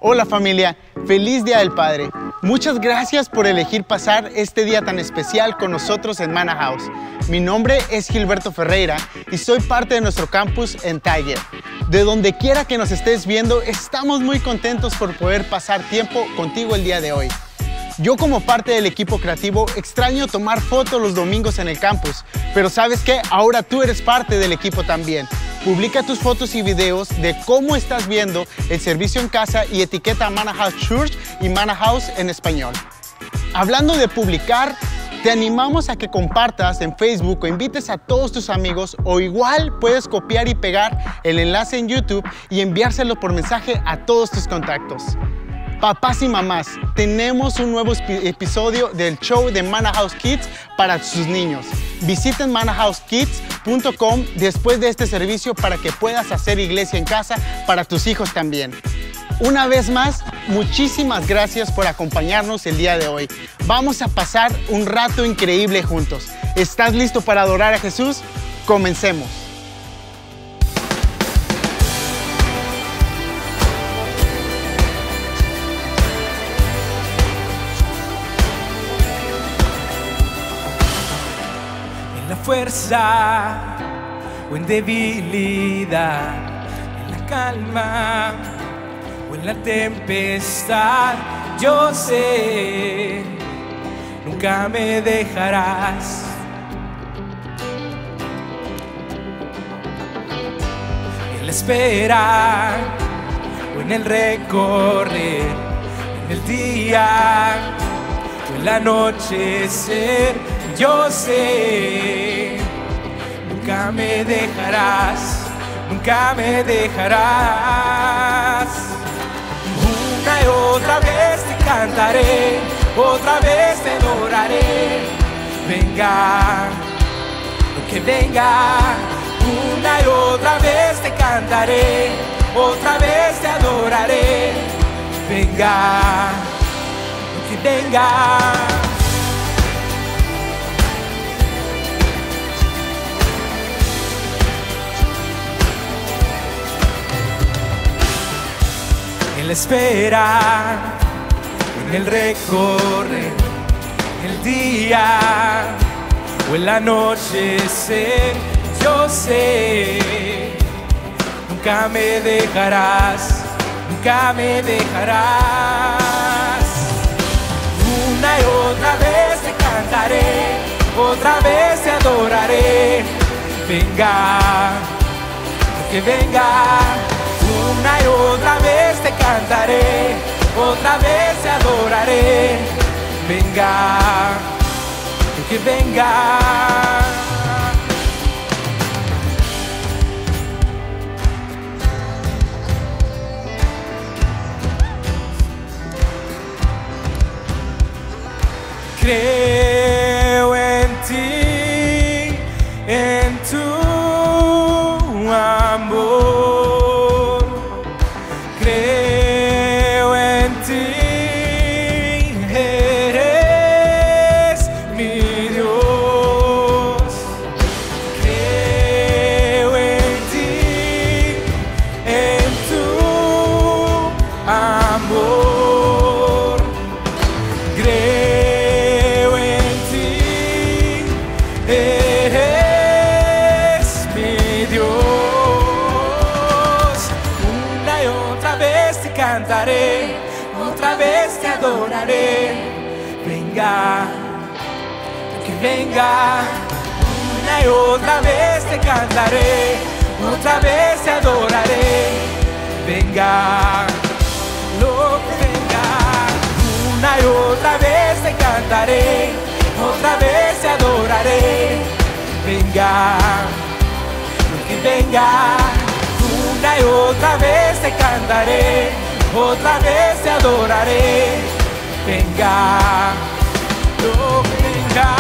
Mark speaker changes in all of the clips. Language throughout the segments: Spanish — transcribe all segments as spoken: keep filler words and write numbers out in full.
Speaker 1: Hola familia, feliz Día del Padre. Muchas gracias por elegir pasar este día tan especial con nosotros en Mana House. Mi nombre es Gilberto Ferreira y soy parte de nuestro campus en Tiger. De donde quiera que nos estés viendo, estamos muy contentos por poder pasar tiempo contigo el día de hoy. Yo como parte del equipo creativo extraño tomar fotos los domingos en el campus, pero ¿sabes qué? Ahora tú eres parte del equipo también. Publica tus fotos y videos de cómo estás viendo el servicio en casa y etiqueta a Mana House Church y Mana House en español. Hablando de publicar, te animamos a que compartas en Facebook o invites a todos tus amigos, o igual puedes copiar y pegar el enlace en YouTube y enviárselo por mensaje a todos tus contactos. Papás y mamás, tenemos un nuevo episodio del show de Mana House Kids para sus niños. Visiten mana house kids punto com después de este servicio para que puedas hacer iglesia en casa para tus hijos también. Una vez más, muchísimas gracias por acompañarnos el día de hoy. Vamos a pasar un rato increíble juntos. ¿Estás listo para adorar a Jesús? Comencemos.
Speaker 2: Fuerza o en debilidad, en la calma o en la tempestad, yo sé, nunca me dejarás. En la espera o en el recorrer, en el día o en el anochecer, yo sé, nunca me dejarás, nunca me dejarás. Una y otra vez te cantaré, otra vez te adoraré. Venga, lo que venga. Una y otra vez te cantaré, otra vez te adoraré. Venga, lo que venga. En la espera, en el recorrer, el día o el anochecer, yo sé, nunca me dejarás, nunca me dejarás. Una y otra vez te cantaré, otra vez te adoraré. Venga, lo que venga. Una y otra vez te cantaré, otra vez te adoraré. Venga, que venga. Creo en ti, en tu amor. Cantaré, otra vez te adoraré. Venga, que venga. Una y otra vez te cantaré, otra vez te adoraré. Venga, lo que venga. Una y otra vez te cantaré, otra vez te adoraré. Venga, lo que venga. Una y otra vez te cantaré, otra vez te adoraré. Venga, lo que venga.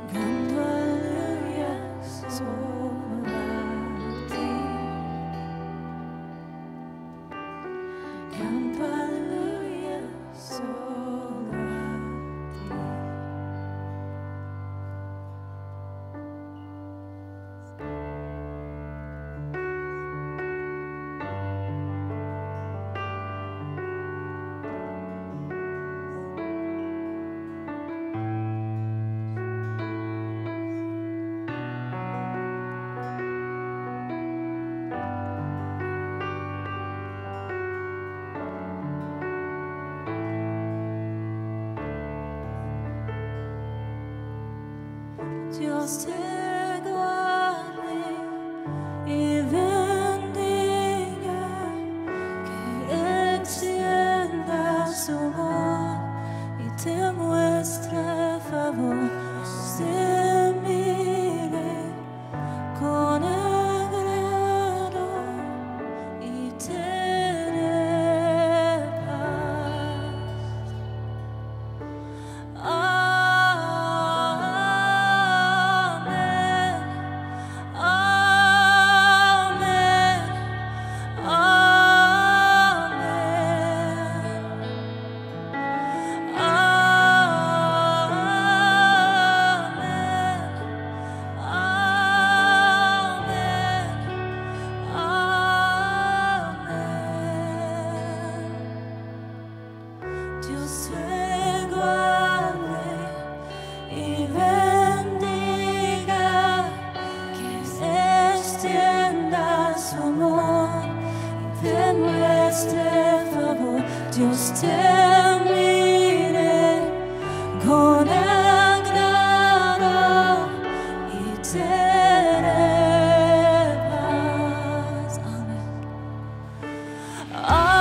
Speaker 3: canto aleluya solo a ti, canto aleluya solo a ti. Dios te guarde y bendiga, que extienda su amor y te muestre favor, te mire con agrado y te dé paz. Dios te guarde y bendiga, que extienda su amor y te muestre favor. Dios te mire con agrado y te dé paz. Amén.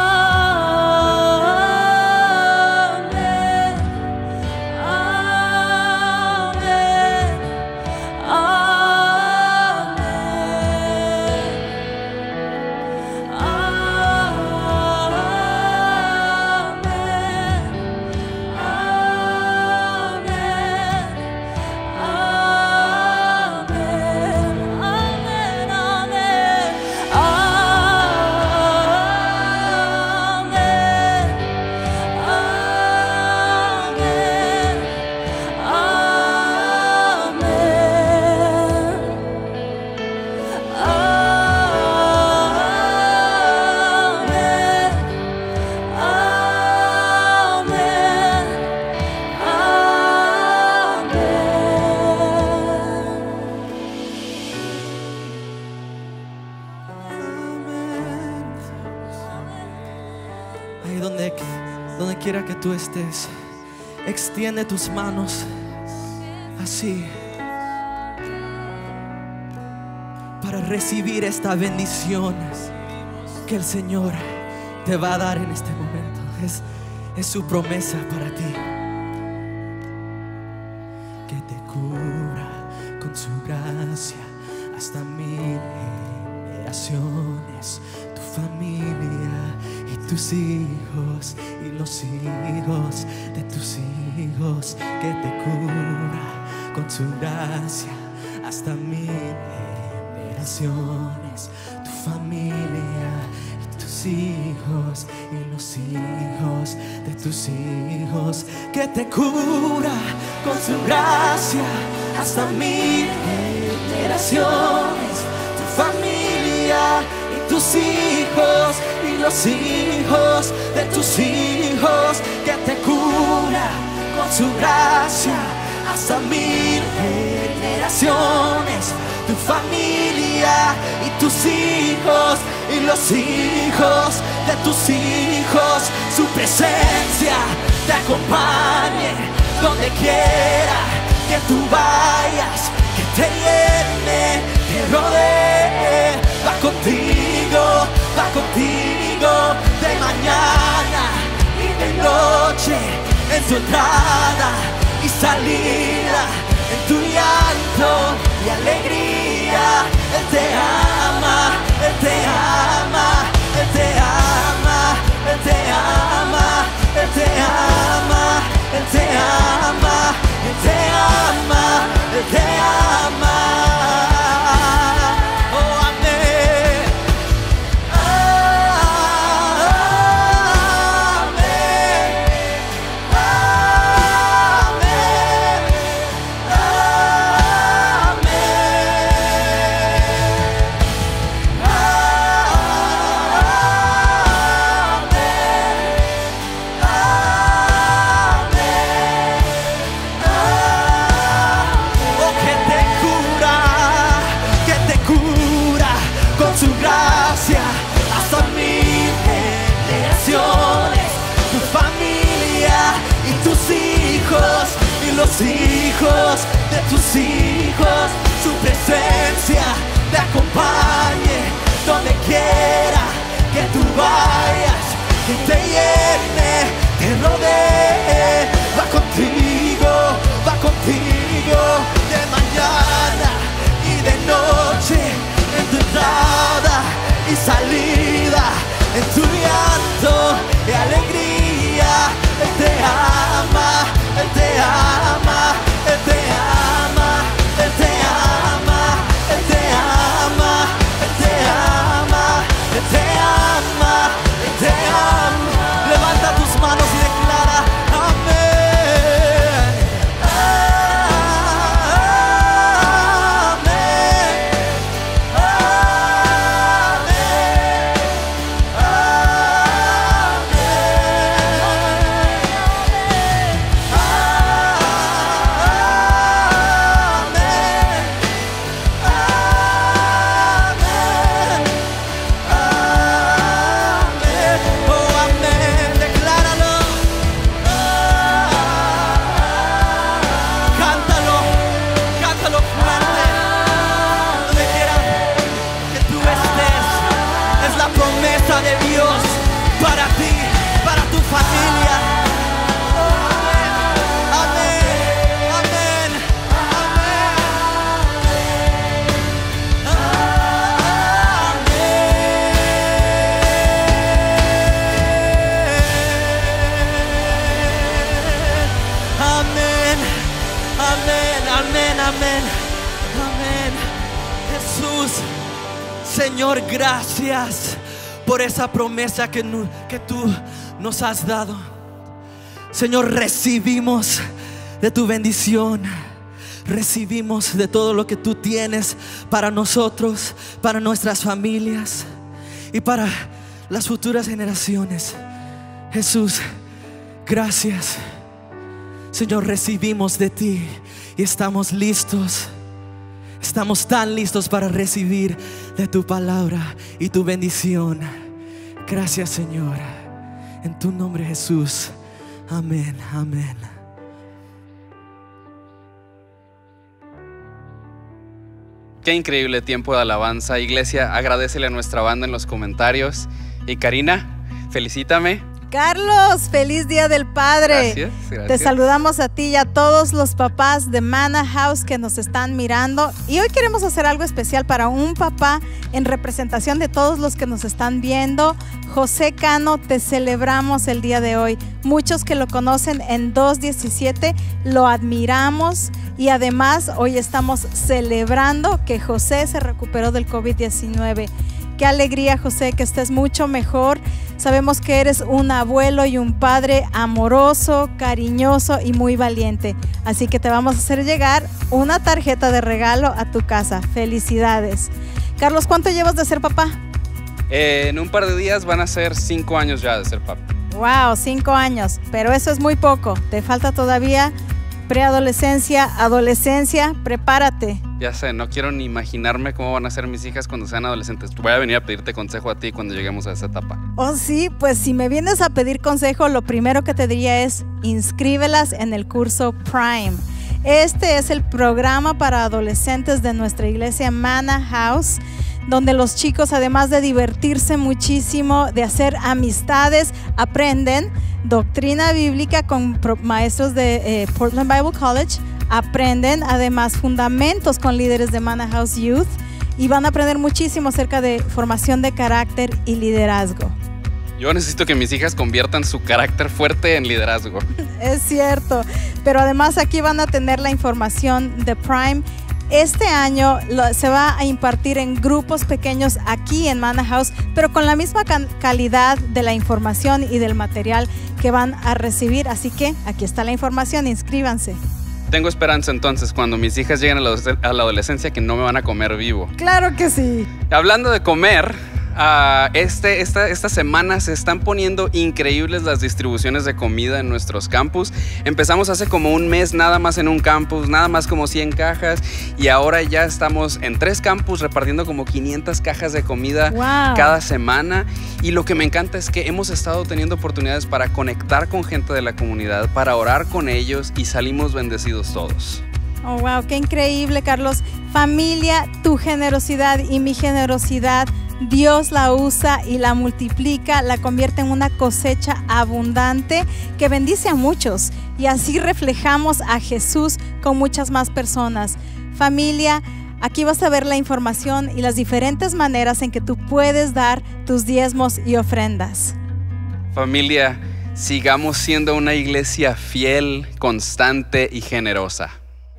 Speaker 4: Ahí donde, donde quiera que tú estés, extiende tus manos así para recibir esta bendición que el Señor te va a dar en este momento. Es, es su promesa para ti. Que te cubra con su gracia hasta mil generaciones, tu familia y tus hijos y los hijos de tus hijos. Que te cubra con su gracia hasta mil generaciones, tu familia y tus hijos y los hijos de tus hijos. Que te cubra con su gracia hasta mil generaciones, tu familia y tus hijos y los hijos de tus hijos. Que te cubra con su gracia hasta mil generaciones, tu familia y tus hijos y los hijos de tus hijos. Su presencia te acompañe donde quiera que tú vayas, que te llene, te rodee. Va contigo, va contigo de mañana y de noche, en tu entrada y salida, en tu llanto y alegría. Él te ama, Él te ama, Él te ama, Él te ama, Él te ama, Él te ama, Él te ama, Él tus hijos, su presencia te acompañe donde quiera que tú vayas, que te llene, te rodee, va contigo, va contigo de mañana y de noche, en tu entrada y salida, en tu llanto y alegría. Él te ama, Él te ama, Él te ama, Él te ama, Él te ama, Él te ama, Él te ama, Él te ama. Levanta tus manos y declara amén. De Dios para ti, para tu familia. Amén, amén, amén, amén, amén, amén, amén. Jesús, Señor, gracias por esa promesa que, no, que tú nos has dado. Señor, recibimos de tu bendición, recibimos de todo lo que tú tienes para nosotros, para nuestras familias y para las futuras generaciones. Jesús, gracias. Señor, recibimos de ti y estamos listos. Estamos tan listos para recibir de tu palabra y tu bendición. Gracias, Señor. En tu nombre, Jesús. Amén, amén.
Speaker 5: Qué increíble tiempo de alabanza. Iglesia, agradécele a nuestra banda en los comentarios. Y Karina, felicítame.
Speaker 6: Carlos, feliz Día del Padre.
Speaker 5: Gracias, gracias.
Speaker 6: Te saludamos a ti y a todos los papás de Manna House que nos están mirando. Y hoy queremos hacer algo especial para un papá en representación de todos los que nos están viendo. José Cano, te celebramos el día de hoy. Muchos que lo conocen en dos diecisiete lo admiramos y además hoy estamos celebrando que José se recuperó del COVID diecinueve. Qué alegría, José, que estés mucho mejor. Sabemos que eres un abuelo y un padre amoroso, cariñoso y muy valiente. Así que te vamos a hacer llegar una tarjeta de regalo a tu casa. Felicidades. Carlos, ¿cuánto llevas de ser papá?
Speaker 5: Eh, en un par de días van a ser cinco años ya de ser papá.
Speaker 6: Wow, cinco años. Pero eso es muy poco. Te falta todavía preadolescencia, adolescencia. Prepárate.
Speaker 5: Ya sé, no quiero ni imaginarme cómo van a ser mis hijas cuando sean adolescentes. Voy a venir a pedirte consejo a ti cuando lleguemos a esa etapa.
Speaker 6: Oh, sí, pues si me vienes a pedir consejo, lo primero que te diría es inscríbelas en el curso Prime. Este es el programa para adolescentes de nuestra iglesia Manna House, donde los chicos, además de divertirse muchísimo, de hacer amistades, aprenden doctrina bíblica con maestros de eh, Portland Bible College. Aprenden además fundamentos con líderes de Manna House Youth y van a aprender muchísimo acerca de formación de carácter y liderazgo.
Speaker 5: Yo necesito que mis hijas conviertan su carácter fuerte en liderazgo.
Speaker 6: Es cierto, pero además aquí van a tener la información de Prime. Este año lo, se va a impartir en grupos pequeños aquí en Manna House, pero con la misma calidad de la información y del material que van a recibir. Así que aquí está la información, inscríbanse.
Speaker 5: Tengo esperanza entonces cuando mis hijas lleguen a la, a la adolescencia que no me van a comer vivo.
Speaker 6: Claro que sí.
Speaker 5: Hablando de comer, uh, este, esta, esta semana se están poniendo increíbles las distribuciones de comida en nuestros campus. Empezamos hace como un mes nada más en un campus, nada más como cien cajas y ahora ya estamos en tres campus repartiendo como quinientas cajas de comida
Speaker 6: wow.
Speaker 5: cada semana. Y lo que me encanta es que hemos estado teniendo oportunidades para conectar con gente de la comunidad, para orar con ellos y salimos bendecidos todos.
Speaker 6: Oh, wow, qué increíble, Carlos. Familia, tu generosidad y mi generosidad, Dios la usa y la multiplica, la convierte en una cosecha abundante que bendice a muchos. Y así reflejamos a Jesús con muchas más personas. Familia, aquí vas a ver la información y las diferentes maneras en que tú puedes dar tus diezmos y ofrendas.
Speaker 5: Familia, sigamos siendo una iglesia fiel, constante y generosa.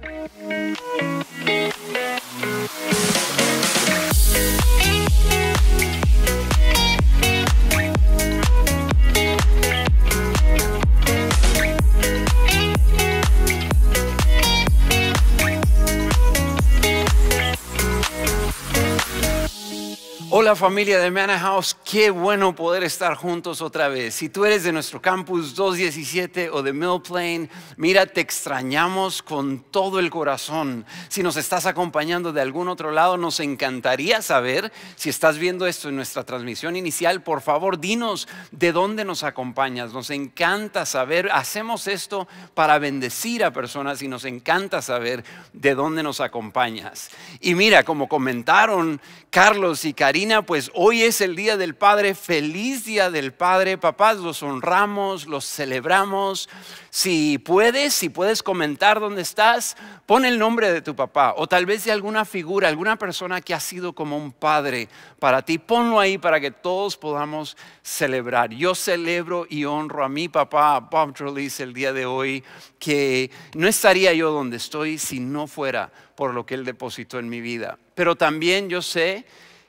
Speaker 7: Hola familia de Manna House, qué bueno poder estar juntos otra vez. Si tú eres de nuestro campus dos diecisiete o de Mill Plain, mira, te extrañamos con todo el corazón. Si nos estás acompañando de algún otro lado, nos encantaría saber, si estás viendo esto en nuestra transmisión inicial, por favor dinos de dónde nos acompañas. Nos encanta saber, hacemos esto para bendecir a personas y nos encanta saber de dónde nos acompañas. Y mira, como comentaron Carlos y Karina, pues hoy es el Día del Padre. Feliz Día del Padre. Papás, los honramos, los celebramos. Si puedes, si puedes comentar dónde estás, pon el nombre de tu papá o tal vez de alguna figura, alguna persona que ha sido como un padre para ti. Ponlo ahí para que todos podamos celebrar. Yo celebro y honro a mi papá, Bob Trelease, el día de hoy, que no estaría yo donde estoy si no fuera por lo que él depositó en mi vida. Pero también yo sé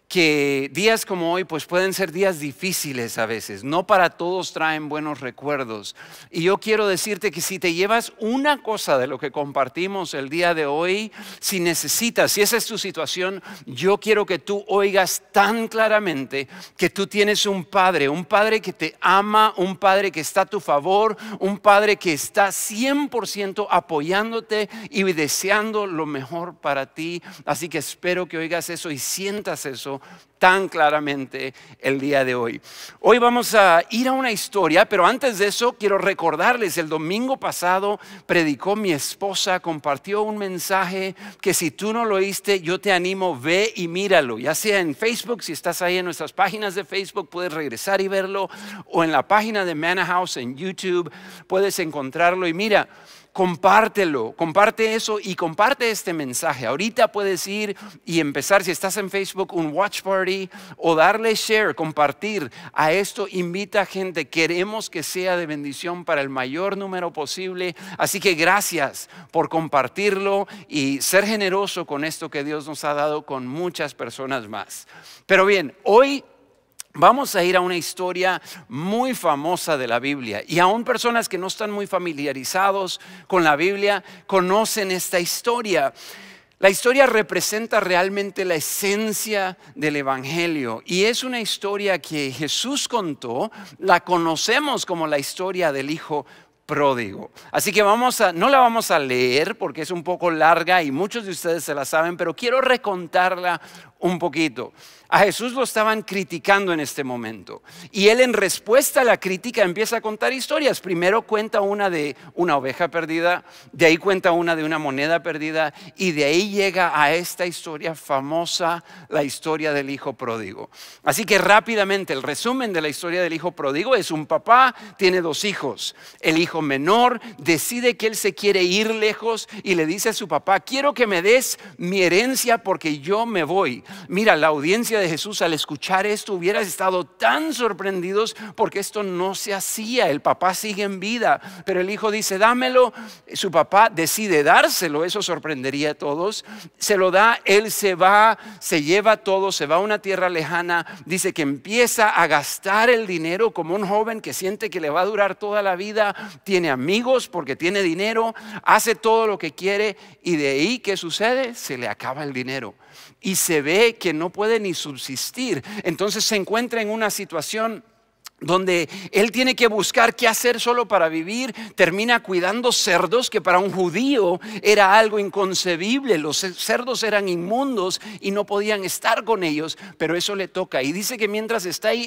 Speaker 7: que días como hoy pues pueden ser días difíciles a veces. No para todos traen buenos recuerdos. Y yo quiero decirte que si te llevas una cosa de lo que compartimos el día de hoy, si necesitas, si esa es tu situación, yo quiero que tú oigas tan claramente que tú tienes un padre, un padre que te ama, un padre que está a tu favor, un padre que está cien por ciento apoyándote y deseando lo mejor para ti. Así que espero que oigas eso y sientas eso tan claramente el día de hoy. Hoy vamos a ir a una historia, pero antes de eso quiero recordarles, el domingo pasado predicó mi esposa, compartió un mensaje que si tú no lo oíste, yo te animo, ve y míralo, ya sea en Facebook, si estás ahí en nuestras páginas de Facebook, puedes regresar y verlo, o en la página de Manna House en YouTube, puedes encontrarlo y mira, compártelo, comparte eso y comparte este mensaje. Ahorita puedes ir y empezar, si estás en Facebook, un watch party o darle share, compartir a esto. Invita a gente, queremos que sea de bendición para el mayor número posible. Así que gracias por compartirlo y ser generoso con esto que Dios nos ha dado con muchas personas más. Pero bien, hoy vamos a ir a una historia muy famosa de la Biblia y aún personas que no están muy familiarizados con la Biblia conocen esta historia. La historia representa realmente la esencia del Evangelio y es una historia que Jesús contó, la conocemos como la historia del Hijo pródigo. Así que vamos a, no la vamos a leer porque es un poco larga y muchos de ustedes se la saben, pero quiero recontarla un poquito. A Jesús lo estaban criticando en este momento y él en respuesta a la crítica empieza a contar historias. Primero cuenta una de una oveja perdida, de ahí cuenta una de una moneda perdida y de ahí llega a esta historia famosa, la historia del hijo pródigo. Así que rápidamente el resumen de la historia del hijo pródigo es: un papá tiene dos hijos. El hijo menor decide que él se quiere ir lejos y le dice a su papá: quiero que me des mi herencia porque yo me voy. Mira, la audiencia de Jesús al escuchar esto hubiera estado tan sorprendidos porque esto no se hacía. El papá sigue en vida, pero el hijo dice: dámelo. Su papá decide dárselo, eso sorprendería a todos. Se lo da, él se va, se lleva todo, se va a una tierra lejana. Dice que empieza a gastar el dinero como un joven que siente que le va a durar toda la vida. Tiene amigos porque tiene dinero, hace todo lo que quiere y de ahí, ¿qué sucede? Se le acaba el dinero y se ve que no puede ni subsistir. Entonces se encuentra en una situación donde él tiene que buscar qué hacer solo para vivir. Termina cuidando cerdos, que para un judío era algo inconcebible. Los cerdos eran inmundos y no podían estar con ellos, pero eso le toca. Y dice que mientras está ahí, está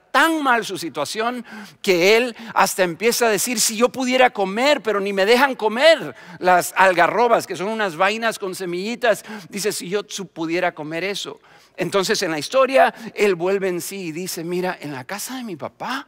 Speaker 7: tan mal su situación que él hasta empieza a decir, si yo pudiera comer, pero ni me dejan comer las algarrobas, que son unas vainas con semillitas. Dice, si yo pudiera comer eso. Entonces en la historia él vuelve en sí y dice, mira, en la casa de mi papá,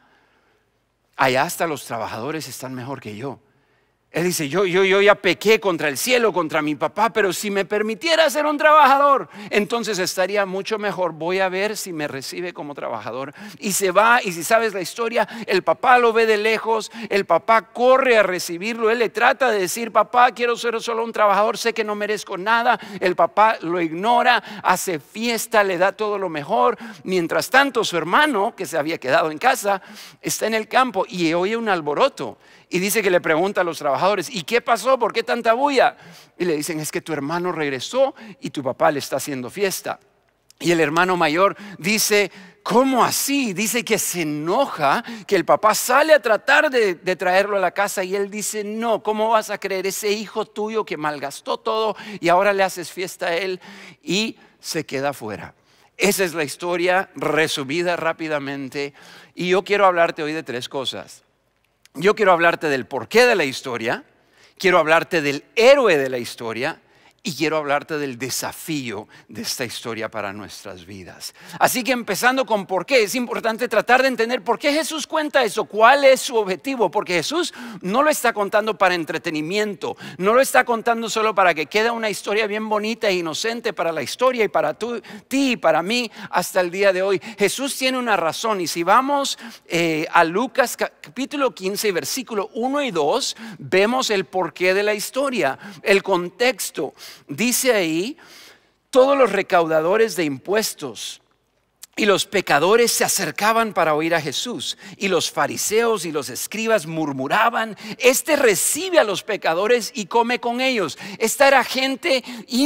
Speaker 7: allá hasta los trabajadores están mejor que yo. Él dice, yo, yo, yo ya pequé contra el cielo, contra mi papá, pero si me permitiera ser un trabajador, entonces estaría mucho mejor. Voy a ver si me recibe como trabajador. Y se va, y si sabes la historia, el papá lo ve de lejos, el papá corre a recibirlo, él le trata de decir, papá, quiero ser solo un trabajador, sé que no merezco nada. El papá lo ignora, hace fiesta, le da todo lo mejor. Mientras tanto, su hermano, que se había quedado en casa, está en el campo y oye un alboroto. Y dice que le pregunta a los trabajadores, ¿y qué pasó? ¿Por qué tanta bulla? Y le dicen, es que tu hermano regresó y tu papá le está haciendo fiesta. Y el hermano mayor dice, ¿cómo así? Dice que se enoja, que el papá sale a tratar de, de traerlo a la casa y él dice, no, ¿cómo vas a creer? Ese hijo tuyo que malgastó todo y ahora le haces fiesta a él, y se queda fuera. Esa es la historia resumida rápidamente, y yo quiero hablarte hoy de tres cosas. Yo quiero hablarte del porqué de la historia, quiero hablarte del héroe de la historia y quiero hablarte del desafío de esta historia para nuestras vidas. Así que empezando con por qué, es importante tratar de entender por qué Jesús cuenta eso, cuál es su objetivo, porque Jesús no lo está contando para entretenimiento, no lo está contando solo para que quede una historia bien bonita e inocente para la historia y para tú, ti y para mí hasta el día de hoy. Jesús tiene una razón, y si vamos eh, a Lucas capítulo quince, versículo uno y dos, vemos el porqué de la historia, el contexto. Dice ahí, todos los recaudadores de impuestos y los pecadores se acercaban para oír a Jesús, y los fariseos y los escribas murmuraban, este recibe a los pecadores y come con ellos. Esta era gente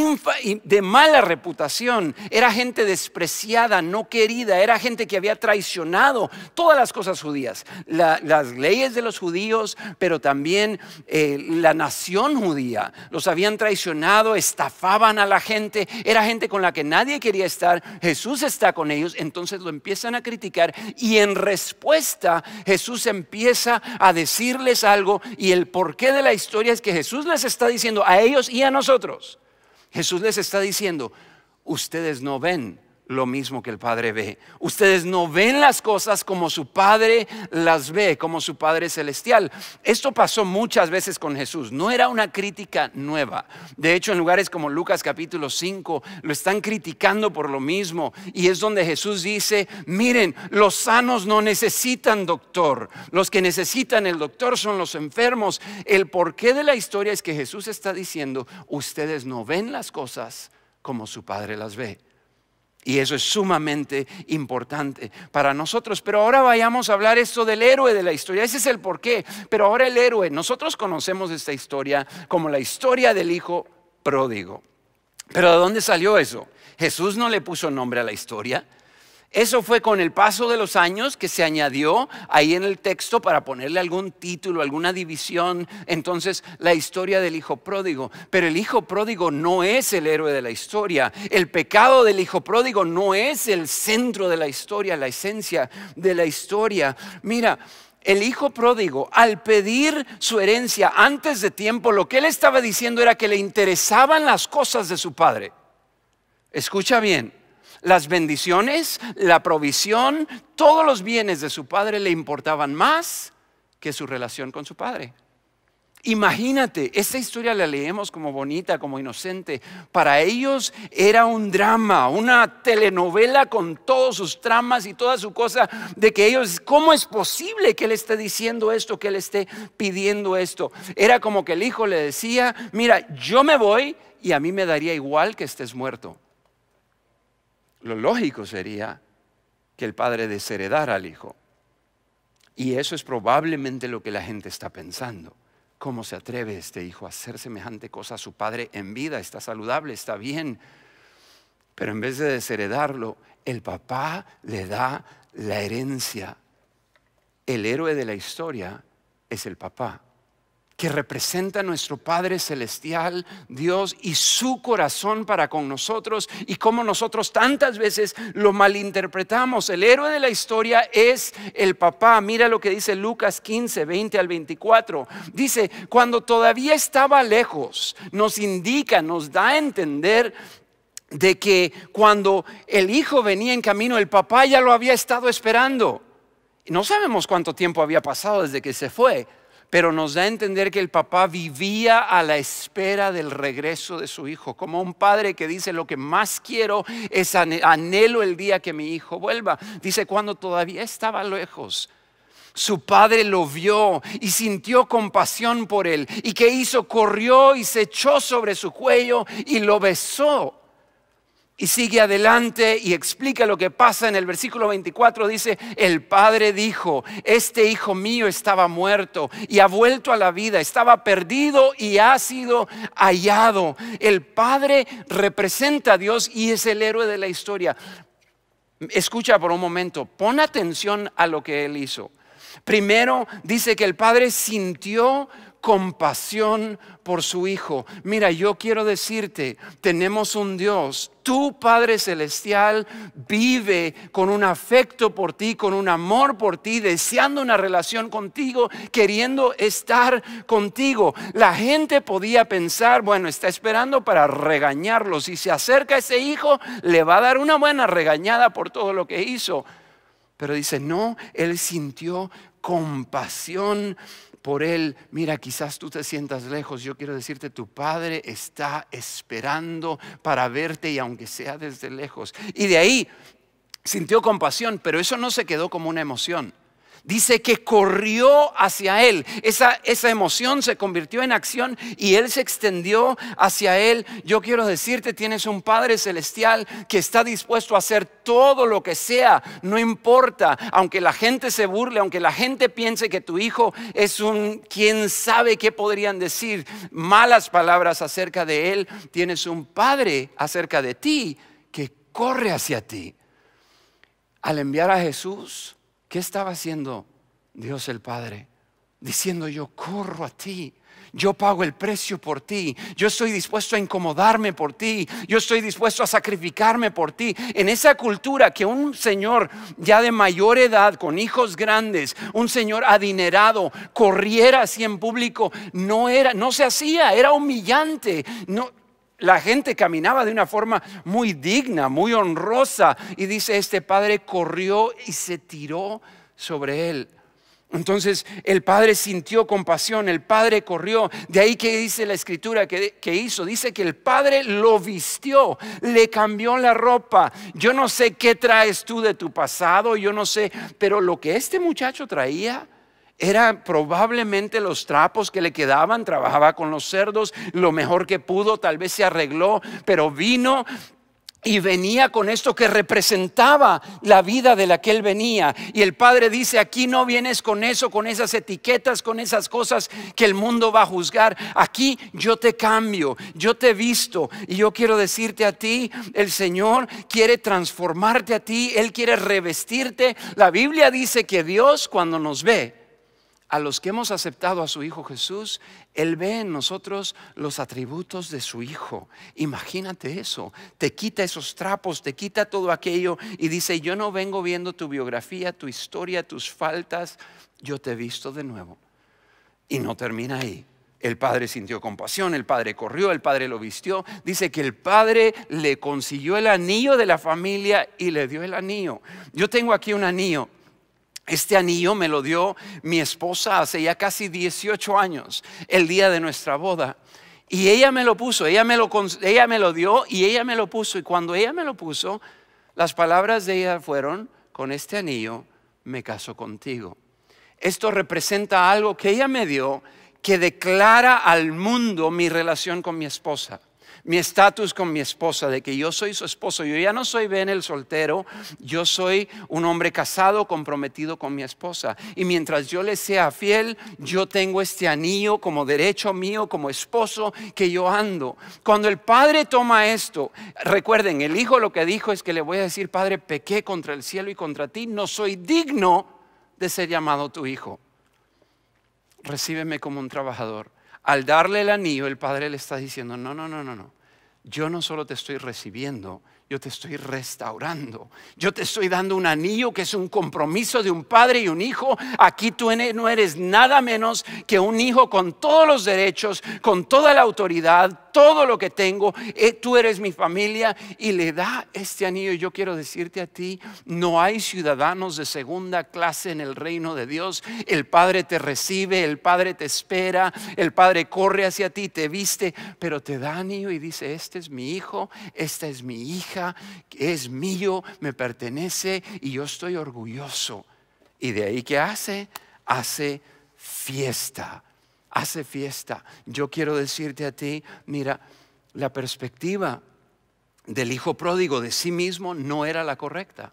Speaker 7: de mala reputación, era gente despreciada, no querida, era gente que había traicionado todas las cosas judías, la, las leyes de los judíos, pero también eh, la nación judía. Los habían traicionado, estafaban a la gente, era gente con la que nadie quería estar. Jesús está con ellos. Entonces lo empiezan a criticar, y en respuesta Jesús empieza a decirles algo, y el porqué de la historia es que Jesús les está diciendo a ellos y a nosotros, Jesús les está diciendo, ustedes no ven lo mismo que el Padre ve. Ustedes no ven las cosas como su Padre las ve, como su Padre celestial. Esto pasó muchas veces con Jesús, no era una crítica nueva. De hecho, en lugares como Lucas capítulo cinco lo están criticando por lo mismo, y es donde Jesús dice, miren, los sanos no necesitan doctor, los que necesitan el doctor son los enfermos. El porqué de la historia es que Jesús está diciendo, ustedes no ven las cosas como su Padre las ve. Y eso es sumamente importante para nosotros. Pero ahora vayamos a hablar esto del héroe de la historia. Ese es el porqué. Pero ahora el héroe, nosotros conocemos esta historia como la historia del hijo pródigo. Pero ¿de dónde salió eso? Jesús no le puso nombre a la historia. Eso fue con el paso de los años que se añadió ahí en el texto para ponerle algún título, alguna división. Entonces, la historia del hijo pródigo. Pero el hijo pródigo no es el héroe de la historia. El pecado del hijo pródigo no es el centro de la historia, la esencia de la historia. Mira, el hijo pródigo, al pedir su herencia antes de tiempo, lo que él estaba diciendo era que le interesaban las cosas de su padre. Escucha bien. Las bendiciones, la provisión, todos los bienes de su padre le importaban más que su relación con su padre. Imagínate, esta historia la leemos como bonita, como inocente. Para ellos era un drama, una telenovela con todos sus tramas y toda su cosa, de que ellos, ¿cómo es posible que él esté diciendo esto, que él esté pidiendo esto? Era como que el hijo le decía, mira, yo me voy y a mí me daría igual que estés muerto. Lo lógico sería que el padre desheredara al hijo. Y eso es probablemente lo que la gente está pensando. ¿Cómo se atreve este hijo a hacer semejante cosa a su padre en vida? Está saludable, está bien. Pero en vez de desheredarlo, el papá le da la herencia. El héroe de la historia es el papá. que representa a nuestro Padre Celestial, Dios, y su corazón para con nosotros, y cómo nosotros tantas veces lo malinterpretamos. El héroe de la historia es el papá. Mira lo que dice Lucas quince, veinte al veinticuatro. Dice, cuando todavía estaba lejos, nos indica, nos da a entender de que cuando el hijo venía en camino, el papá ya lo había estado esperando. No sabemos cuánto tiempo había pasado desde que se fue, pero nos da a entender que el papá vivía a la espera del regreso de su hijo, como un padre que dice, lo que más quiero es anhelo el día que mi hijo vuelva. Dice, cuando todavía estaba lejos, su padre lo vio y sintió compasión por él. ¿Y qué hizo? Corrió y se echó sobre su cuello y lo besó. Y sigue adelante y explica lo que pasa en el versículo veinticuatro. Dice, el padre dijo, este hijo mío estaba muerto y ha vuelto a la vida, estaba perdido y ha sido hallado. El padre representa a Dios y es el héroe de la historia. Escucha por un momento, pon atención a lo que él hizo. Primero dice que el padre sintió compasión por su hijo. Mira, yo quiero decirte, tenemos un Dios, tu Padre Celestial vive con un afecto por ti, con un amor por ti, deseando una relación contigo, queriendo estar contigo. La gente podía pensar, bueno, está esperando para regañarlo. Si se acerca a ese hijo, le va a dar una buena regañada por todo lo que hizo. Pero dice, no, él sintió compasión por él. Mira, quizás tú te sientas lejos. Yo quiero decirte, tu padre está esperando para verte, y aunque sea desde lejos. Y de ahí sintió compasión, pero eso no se quedó como una emoción. Dice que corrió hacia él. Esa, esa emoción se convirtió en acción y él se extendió hacia él. Yo quiero decirte, tienes un Padre Celestial que está dispuesto a hacer todo lo que sea. No importa, aunque la gente se burle, aunque la gente piense que tu hijo es un, quién sabe qué podrían decir, malas palabras acerca de él. Tienes un Padre acerca de ti que corre hacia ti. Al enviar a Jesús, ¿qué estaba haciendo Dios el Padre? Diciendo, yo corro a ti, yo pago el precio por ti, yo estoy dispuesto a incomodarme por ti, yo estoy dispuesto a sacrificarme por ti. En esa cultura que un señor ya de mayor edad, con hijos grandes, un señor adinerado, corriera así en público, no era, no se hacía, era humillante. No, la gente caminaba de una forma muy digna, muy honrosa. Y dice, este padre corrió y se tiró sobre él. Entonces el padre sintió compasión, el padre corrió. De ahí que dice la escritura que, que hizo. Dice que el padre lo vistió, le cambió la ropa. Yo no sé qué traes tú de tu pasado, yo no sé. Pero lo que este muchacho traía era probablemente los trapos que le quedaban. Trabajaba con los cerdos lo mejor que pudo, tal vez se arregló, pero vino y venía con esto que representaba la vida de la que él venía. Y el padre dice, aquí no vienes con eso, con esas etiquetas, con esas cosas que el mundo va a juzgar. Aquí yo te cambio, yo te visto. Y yo quiero decirte a ti, el Señor quiere transformarte a ti, Él quiere revestirte. La Biblia dice que Dios, cuando nos ve, a los que hemos aceptado a su Hijo Jesús, Él ve en nosotros los atributos de su Hijo. Imagínate eso, te quita esos trapos, te quita todo aquello y dice, yo no vengo viendo tu biografía, tu historia, tus faltas, yo te he visto de nuevo. Y no termina ahí. El padre sintió compasión, el padre corrió, el padre lo vistió. Dice que el padre le consiguió el anillo de la familia y le dio el anillo. Yo tengo aquí un anillo. Este anillo me lo dio mi esposa hace ya casi dieciocho años, el día de nuestra boda. Y ella me lo puso, ella me lo, ella me lo dio y ella me lo puso. Y cuando ella me lo puso, las palabras de ella fueron, con este anillo me caso contigo. Esto representa algo que ella me dio que declara al mundo mi relación con mi esposa. Mi estatus con mi esposa, de que yo soy su esposo. Yo ya no soy Ben el soltero, yo soy un hombre casado, comprometido con mi esposa. Y mientras yo le sea fiel, yo tengo este anillo como derecho mío, como esposo, que yo ando. Cuando el padre toma esto, recuerden, el hijo lo que dijo es que le voy a decir, padre, pequé contra el cielo y contra ti, no soy digno de ser llamado tu hijo. recíbeme como un trabajador. Al darle el anillo, el padre le está diciendo, no, no, no, no, no. Yo no solo te estoy recibiendo, yo te estoy restaurando. Yo te estoy dando un anillo que es un compromiso de un padre y un hijo. Aquí tú no eres nada menos que un hijo con todos los derechos, con toda la autoridad, todo lo que tengo. Tú eres mi familia y le da este anillo. Yo quiero decirte a ti, no hay ciudadanos de segunda clase en el reino de Dios. El Padre te recibe, el Padre te espera, el Padre corre hacia ti, te viste, pero te da anillo y dice, este es mi hijo, esta es mi hija, es mío, me pertenece y yo estoy orgulloso. Y de ahí, ¿qué hace? Hace fiesta. Hace fiesta. Yo quiero decirte a ti, mira, la perspectiva del hijo pródigo de sí mismo no era la correcta.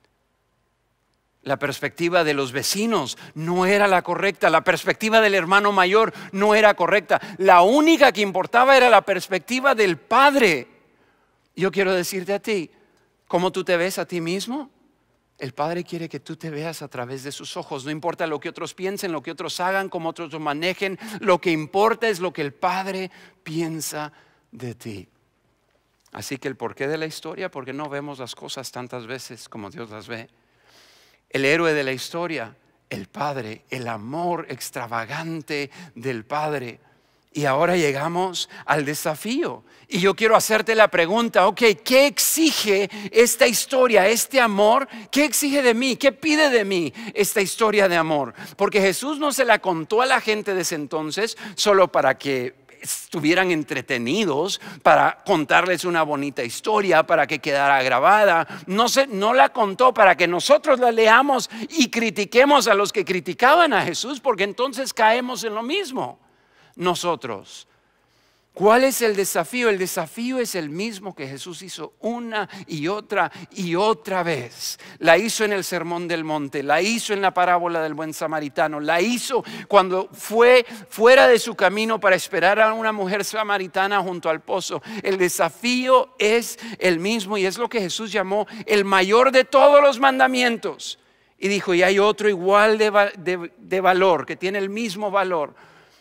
Speaker 7: La perspectiva de los vecinos no era la correcta. La perspectiva del hermano mayor no era correcta. La única que importaba era la perspectiva del padre. Yo quiero decirte a ti, ¿cómo tú te ves a ti mismo? El Padre quiere que tú te veas a través de sus ojos. No importa lo que otros piensen, lo que otros hagan, cómo otros lo manejen. Lo que importa es lo que el Padre piensa de ti. Así que el porqué de la historia, porque no vemos las cosas tantas veces como Dios las ve. El héroe de la historia, el Padre, el amor extravagante del Padre. Y ahora llegamos al desafío. Y yo quiero hacerte la pregunta, ok, ¿qué exige esta historia, este amor? ¿Qué exige de mí? ¿Qué pide de mí esta historia de amor? Porque Jesús no se la contó a la gente de ese entonces solo para que estuvieran entretenidos, para contarles una bonita historia, para que quedara grabada. No, se, no la contó para que nosotros la leamos y critiquemos a los que criticaban a Jesús, porque entonces caemos en lo mismo. Nosotros, ¿cuál es el desafío? El desafío es el mismo que Jesús hizo una y otra y otra vez. La hizo en el Sermón del Monte, la hizo en la parábola del buen samaritano, la hizo cuando fue fuera de su camino para esperar a una mujer samaritana junto al pozo. El desafío es el mismo y es lo que Jesús llamó el mayor de todos los mandamientos. Y dijo, y hay otro igual de, de, de valor, que tiene el mismo valor.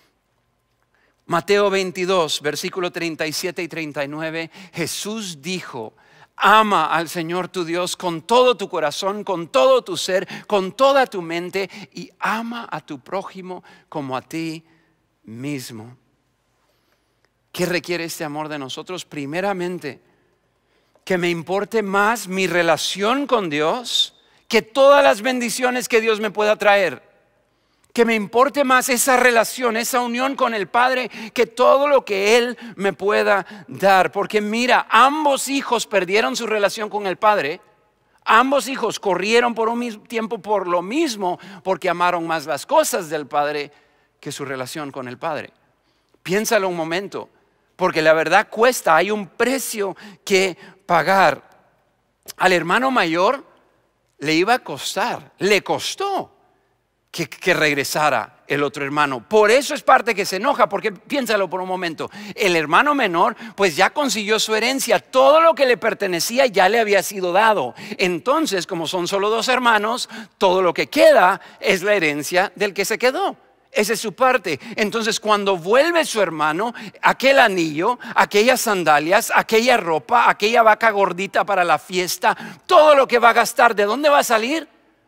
Speaker 7: Mateo veintidós, versículo treinta y siete y treinta y nueve, Jesús dijo, ama al Señor tu Dios con todo tu corazón, con todo tu ser, con toda tu mente y ama a tu prójimo como a ti mismo. ¿Qué requiere este amor de nosotros? Primeramente, que me importe más mi relación con Dios que todas las bendiciones que Dios me pueda traer. Que me importe más esa relación, esa unión con el Padre, que todo lo que Él me pueda dar. Porque mira, ambos hijos perdieron su relación con el Padre. Ambos hijos corrieron por un mismo tiempo por lo mismo, porque amaron más las cosas del Padre que su relación con el Padre. Piénsalo un momento, porque la verdad cuesta, hay un precio que pagar. Al hermano mayor le iba a costar, le costó. Que, que regresara el otro hermano. Por eso es parte que se enoja, porque piénsalo por un momento. El hermano menor pues ya consiguió su herencia. Todo lo que le pertenecía ya le había sido dado. Entonces, como son solo dos hermanos, todo lo que queda es la herencia del que se quedó. Esa es su parte. Entonces, cuando vuelve su hermano, aquel anillo, aquellas sandalias, aquella ropa, aquella vaca gordita para la fiesta, todo lo que va a gastar, ¿de dónde va a salir?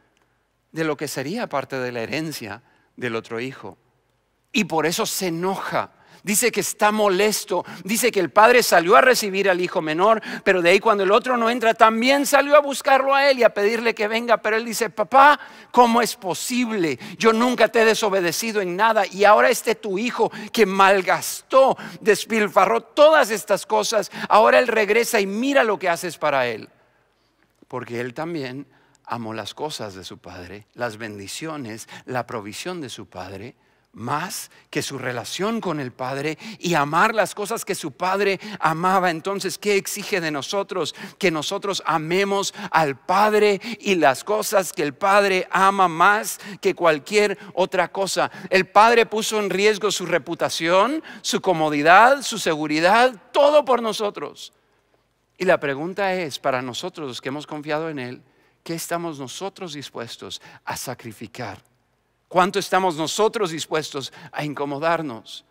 Speaker 7: De lo que sería parte de la herencia del otro hijo. Y por eso se enoja. Dice que está molesto. Dice que el padre salió a recibir al hijo menor, pero de ahí cuando el otro no entra, también salió a buscarlo a él y a pedirle que venga. Pero él dice, papá, ¿cómo es posible? Yo nunca te he desobedecido en nada y ahora este tu hijo que malgastó, despilfarró todas estas cosas, ahora él regresa y mira lo que haces para él. Porque él también amó las cosas de su padre, las bendiciones, la provisión de su padre, más que su relación con el Padre y amar las cosas que su Padre amaba. Entonces, ¿qué exige de nosotros? Que nosotros amemos al Padre y las cosas que el Padre ama más que cualquier otra cosa. El Padre puso en riesgo su reputación, su comodidad, su seguridad, todo por nosotros. Y la pregunta es, para nosotros los que hemos confiado en Él, ¿qué estamos nosotros dispuestos a sacrificar? ¿Cuánto estamos nosotros dispuestos a incomodarnos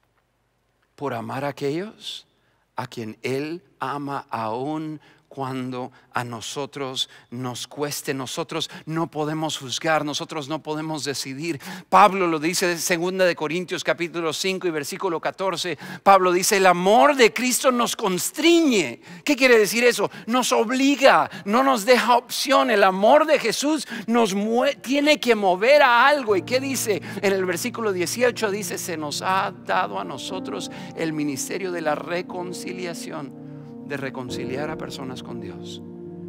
Speaker 7: por amar a aquellos a quien Él ama aún cuando a nosotros nos cueste? Nosotros no podemos juzgar, nosotros no podemos decidir. Pablo lo dice en segunda de Corintios capítulo cinco y versículo catorce. Pablo dice: el amor de Cristo nos constriñe. ¿Qué quiere decir eso? Nos obliga, no nos deja opción. El amor de Jesús nos tiene que mover a algo. ¿Y qué dice? En el versículo dieciocho dice: se nos ha dado a nosotros el ministerio de la reconciliación, de reconciliar a personas con Dios.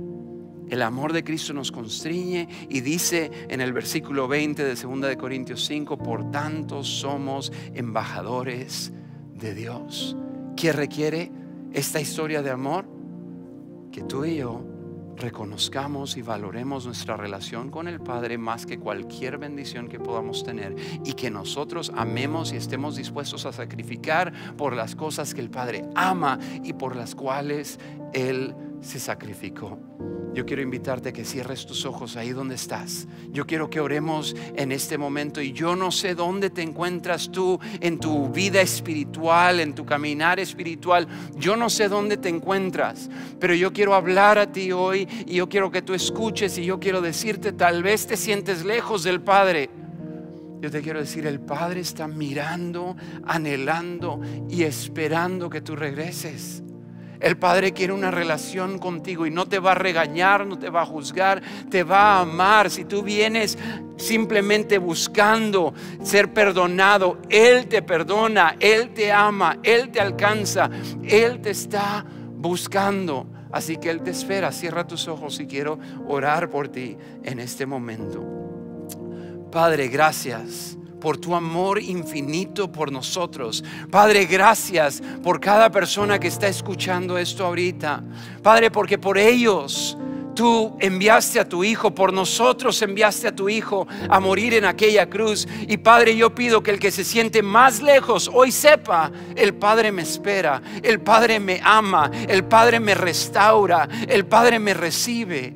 Speaker 7: El amor de Cristo nos constriñe, y dice en el versículo veinte de segunda de Corintios cinco: por tanto somos embajadores de Dios. ¿Qué requiere esta historia de amor? Que tú y yo reconozcamos y valoremos nuestra relación con el Padre más que cualquier bendición que podamos tener, y que nosotros amemos y estemos dispuestos a sacrificar por las cosas que el Padre ama y por las cuales Él se sacrificó. Yo quiero invitarte a que cierres tus ojos ahí donde estás. Yo quiero que oremos en este momento, y yo no sé dónde te encuentras tú en tu vida espiritual, en tu caminar espiritual. Yo no sé dónde te encuentras, pero yo quiero hablar a ti hoy, y yo quiero que tú escuches, y yo quiero decirte: tal vez te sientes lejos del Padre. Yo te quiero decir, el Padre está mirando, anhelando y esperando que tú regreses. El Padre quiere una relación contigo y no te va a regañar, no te va a juzgar, te va a amar. Si tú vienes simplemente buscando ser perdonado, Él te perdona, Él te ama, Él te alcanza, Él te está buscando. Así que Él te espera. Cierra tus ojos y quiero orar por ti en este momento. Padre, gracias por tu amor infinito por nosotros. Padre, gracias por cada persona que está escuchando esto ahorita. Padre, porque por ellos tú enviaste a tu Hijo, por nosotros enviaste a tu Hijo a morir en aquella cruz. Y Padre, yo pido que el que se siente más lejos hoy sepa: el Padre me espera, el Padre me ama, el Padre me restaura, el Padre me recibe.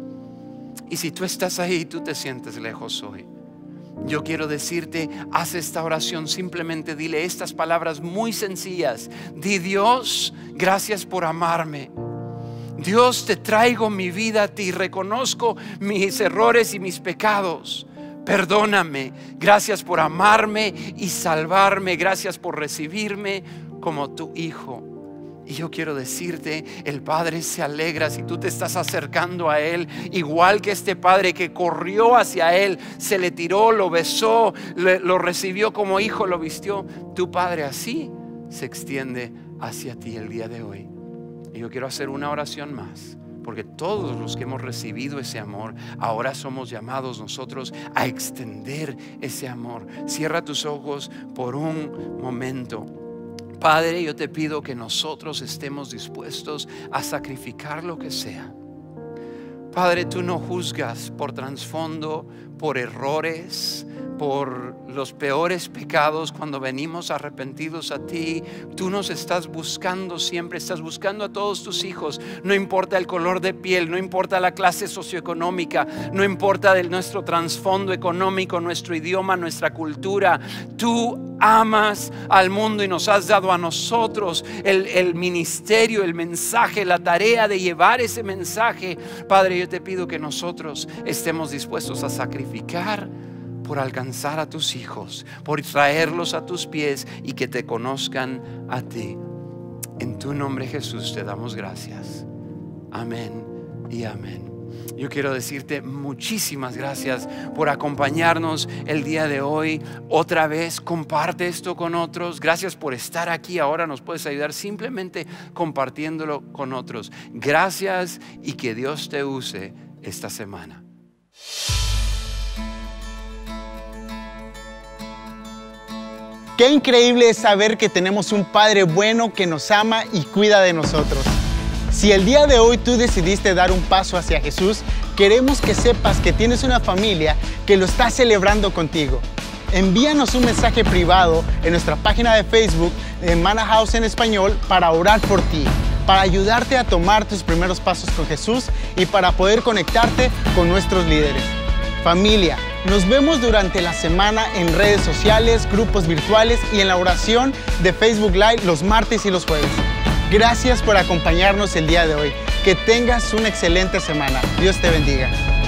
Speaker 7: Y si tú estás ahí y tú te sientes lejos hoy, yo quiero decirte: haz esta oración. Simplemente dile estas palabras muy sencillas. Di: Dios, gracias por amarme. Dios, te traigo mi vida a ti. Reconozco mis errores y mis pecados. Perdóname. Gracias por amarme y salvarme. Gracias por recibirme como tu hijo. Y yo quiero decirte, el Padre se alegra si tú te estás acercando a Él, igual que este padre que corrió hacia Él, se le tiró, lo besó, le, lo recibió como hijo, lo vistió. Tu Padre así se extiende hacia ti el día de hoy. Y yo quiero hacer una oración más, porque todos los que hemos recibido ese amor, ahora somos llamados nosotros a extender ese amor. Cierra tus ojos por un momento. Padre, yo te pido que nosotros estemos dispuestos a sacrificar lo que sea. Padre, tú no juzgas por trasfondo, por errores, por los peores pecados. Cuando venimos arrepentidos a ti, tú nos estás buscando siempre, estás buscando a todos tus hijos. No importa el color de piel, no importa la clase socioeconómica, no importa de nuestro trasfondo económico, nuestro idioma, nuestra cultura. Tú amas al mundo y nos has dado a nosotros el, el ministerio, el mensaje, la tarea de llevar ese mensaje. Padre, yo te pido que nosotros estemos dispuestos a sacrificar por alcanzar a tus hijos, por traerlos a tus pies y que te conozcan a ti. En tu nombre, Jesús, te damos gracias. Amén y amén. Yo quiero decirte muchísimas gracias por acompañarnos el día de hoy. Otra vez, comparte esto con otros. Gracias por estar aquí. Ahora nos puedes ayudar simplemente compartiéndolo con otros. Gracias, y que Dios te use esta semana.
Speaker 1: Qué increíble es saber que tenemos un Padre bueno que nos ama y cuida de nosotros. Si el día de hoy tú decidiste dar un paso hacia Jesús, queremos que sepas que tienes una familia que lo está celebrando contigo. Envíanos un mensaje privado en nuestra página de Facebook de Manna House en español para orar por ti, para ayudarte a tomar tus primeros pasos con Jesús y para poder conectarte con nuestros líderes. Familia, Nos vemos durante la semana en redes sociales, grupos virtuales y en la oración de Facebook Live los martes y los jueves. Gracias por acompañarnos el día de hoy. Que tengas una excelente semana. Dios te bendiga.